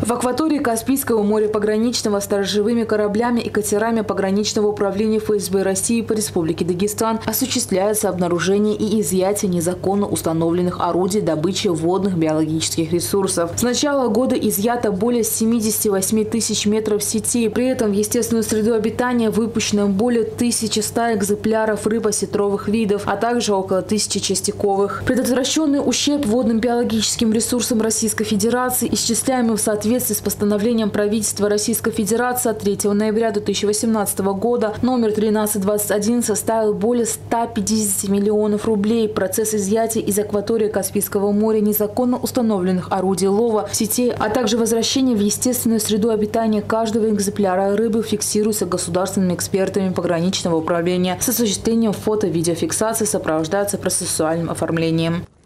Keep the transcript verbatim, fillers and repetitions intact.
В акватории Каспийского моря пограничного сторожевыми кораблями и катерами пограничного управления эф эс бэ России по Республике Дагестан осуществляется обнаружение и изъятие незаконно установленных орудий добычи водных биологических ресурсов. С начала года изъято более семидесяти восьми тысяч метров сетей. При этом в естественную среду обитания выпущено более тысячи ста экземпляров рыб осетровых видов, а также около тысячи частиковых. Предотвращенный ущерб водным биологическим ресурсам Российской Федерации, исчисляемый в соответствии с постановлением правительства Российской Федерации от третьего ноября две тысячи восемнадцатого года номер тринадцать двадцать один составил более ста пятидесяти миллионов рублей. Процесс изъятия из акватории Каспийского моря незаконно установленных орудий лова, сетей, а также возвращение в естественную среду обитания каждого экземпляра рыбы фиксируется государственными экспертами пограничного управления с осуществлением фото-видеофиксации, сопровождается процессуальным оформлением.